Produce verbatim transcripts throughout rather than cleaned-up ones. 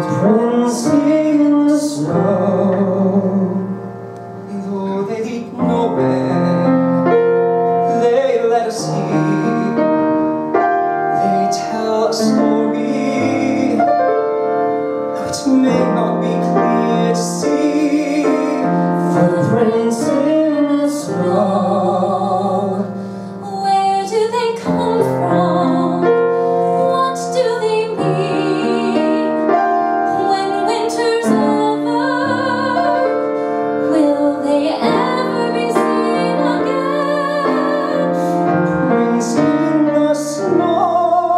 Footprints in the snow, though they lead nowhere, they let us hear. They tell a story which may not be clear to see. Footprints in the snow, where do they come from? What do they mean? When winter's over, will they ever be seen again? Footprints in the snow,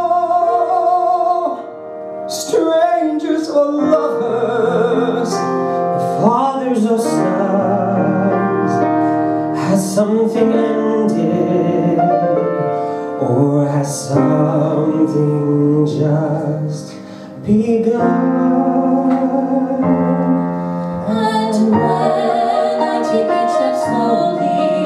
strangers or lovers, fathers or sons. Has something ended, or has something just begun? And when I take each step slowly